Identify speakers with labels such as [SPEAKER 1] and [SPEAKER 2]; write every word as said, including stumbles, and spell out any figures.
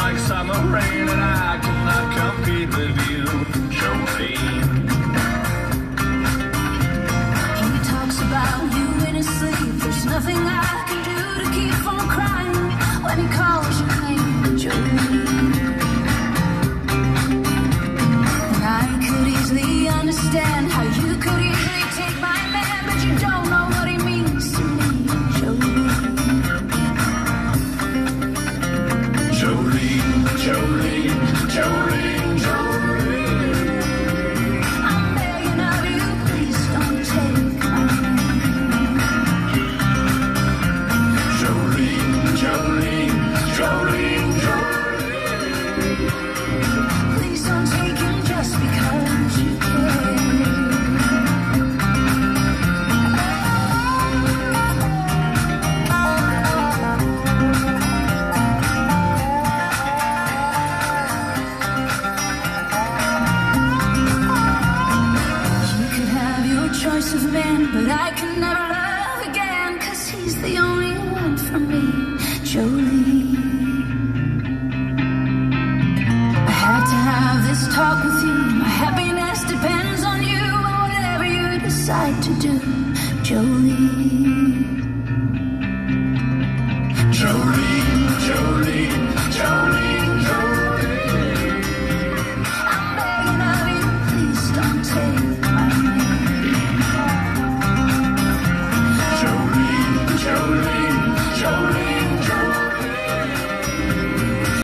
[SPEAKER 1] like summer rain, and I cannot compete with you, Jolene.
[SPEAKER 2] He talks about you in his sleep. There's nothing I can do to keep from crying when he calls your name, Jolene. And I could easily understand how you could easily take my man, but you don't know what he means to me, Jolene.
[SPEAKER 1] Jolene, Jolene, Jolene, Jolene.
[SPEAKER 2] I'm begging of you, please don't take my name.
[SPEAKER 1] Jolene, Jolene, Jolene, Jolene.
[SPEAKER 2] Please don't take him just because you can. You could have your choice of men, but I can never love again, 'cause he's the only one for me, Jolene. I had to have this talk with you. My happiness depends on you, whatever you decide to do, Jolene.